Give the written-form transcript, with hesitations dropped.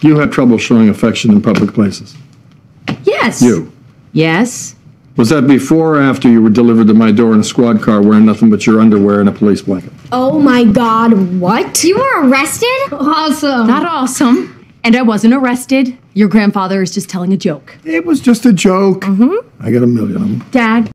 You had trouble showing affection in public places. Yes. You. Yes. Was that before or after you were delivered to my door in a squad car wearing nothing but your underwear and a police blanket? Oh my God, what? You were arrested? Awesome. Not awesome. And I wasn't arrested. Your grandfather is just telling a joke. It was just a joke. I got a million of them. Dad,